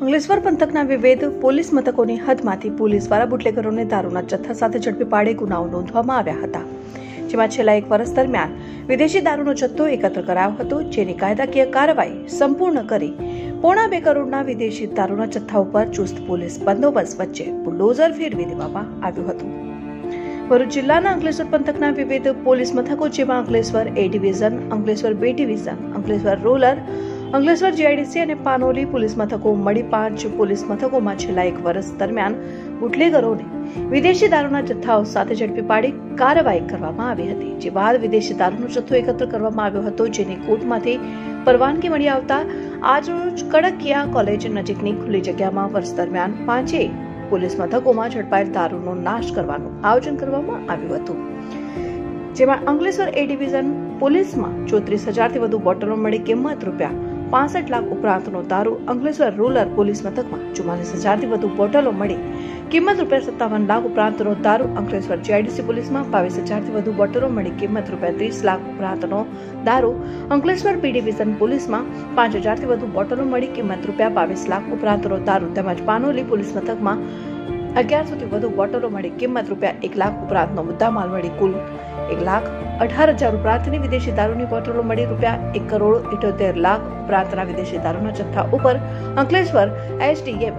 અંકલેશ્વર પંથકના વિવિધ police મથકોની હદમાંથી police દ્વારા બુટલેગરોને દારૂના જથ્થા સાથે ઝડપી પાડી ગુનાઓ નોંધવામાં આવ્યા હતા, જેમાં છેલ્લા 1 વર્ષ દરમિયાન વિદેશી દારૂનો જથ્થો એકત્ર કરાયો હતો, જેની કાયદાકીય કાર્યવાહી સંપૂર્ણ કરી ₹2.5 કરોડના વિદેશી દારૂના જથ્થા ઉપર ચુસ્ત પોલીસ બંદોબસ્ત વચ્ચે બુલડોઝર ફેરવી દેવામાં આવ્યું હતું। ભરૂચ જિલ્લાના અંકલેશ્વર પંથકના વિવિધ પોલીસ મથકો જેમાં Ankleshwar A division, Ankleshwar B division, Ankleshwar rural, Ankleshwar GIDC અને પાનોલી પોલીસ મથકો મળી 5 પોલીસ મથકોમાં છેલ્લા 1 વર્ષ દરમિયાન બુટલેગરોને વિદેશી દારૂના જથ્થાઓ સાથે ઝડપી પાડી કાર્યવાહી કરવામાં આવી હતી, જે બાદ વિદેશી દારૂનો જથ્થો એકત્ર કરવામાં આવ્યો હતો, જેની કોર્ટમાંથી પરવાનગી મળી આવતા આજરોજ કડકિયા કોલેજ નજીકની ખુલ્લી જગ્યામાં વર્ષ દરમિયાન 5 પોલીસ મથકોમાં ઝડપાયેલ દારૂનો નાશ કરવાનું આયોજન કરવામાં આવ્યું હતું, જેમાં અંકલેશ્વર A ડિવિઝન પોલીસમાં 34,000 થી વધુ બોટલો મળી કિંમત ₹65 લાખ ઉપરાંતનો દારૂ, અંકલેશ્વર રૂરલ પોલીસ મથકમાં 44,000 થી વધુ બોટલો મળી કિંમત ₹57 લાખ ઉપરાંતનો દારૂ, અંકલેશ્વર GIDC પોલીસમાં 22,000 થી વધુ બોટલો મળી કિંમત ₹30 લાખ ઉપરાંતનો દારૂ, અંકલેશ્વર B ડિવિઝન પોલીસમાં 5,000 થી વધુ બોટલો મળી કિંમત ₹22 લાખ ઉપરાંતનો દારૂ તેમજ પાનોલી પોલીસ મથકમાં 1100 થી વધુ બોટલો મળી કિંમત ₹1 લાખ ઉપરાંતનો મુદ્દામાલ મળી કુલ 1,18,000 ઉપરાંતની વિદેશી દારૂની બોટલો મળી ₹1,78 લાખ ઉપરાંતના વિદેશી દારૂના જથ્થા ઉપર અંકલેશ્વર SDM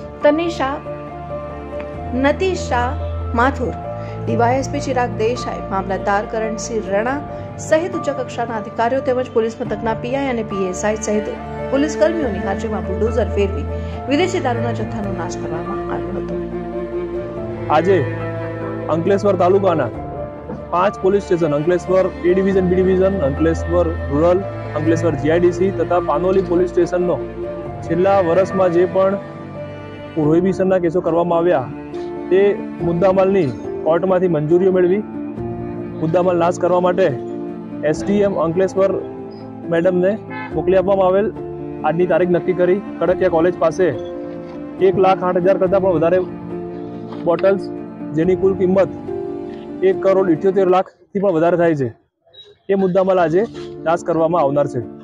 નતીશા માથુર, DYSP ચિરાગ દેસાઈ, મામલતદાર કરણસિંહ રણા સહિત ઉચ્ચ કક્ષાના અધિકારીઓ તેમજ પોલીસ મથકના PI અને PSI સહિત પોલીસ કર્મીઓની હાજરીમાં બુલડોઝર ફેરવી વિદેશી દારૂના જથ્થાનો નાશ કરવામાં આવ્યો હતો। આજે અંકલેશ્વર તાલુકાના 5 police station Ankleshwar A division, B division, Ankleshwar rural, Ankleshwar GIDC તથા પાનોલી પોલીસ સ્ટેશનનો છેલ્લા વર્ષમાં જે પણ પ્રોહિબિશનના કેસો કરવામાં આવ્યા તે મુદ્દામાલની કોર્ટમાંથી મંજૂરીઓ મેળવી મુદ્દામાલ નાશ કરવા માટે SDM અંકલેશ્વર મેડમને મોકલી આપવામાં આવેલ। આજની તારીખ નક્કી કરી કડકિયા કોલેજ પાસે 1,08,000 કરતાં પણ વધારે બોટલ્સ, જેની કુલ કિંમત ₹1,78 લાખથી પણ વધારે થાય છે, એ મુદ્દામાલ આજે નાશ કરવામાં આવનાર છે।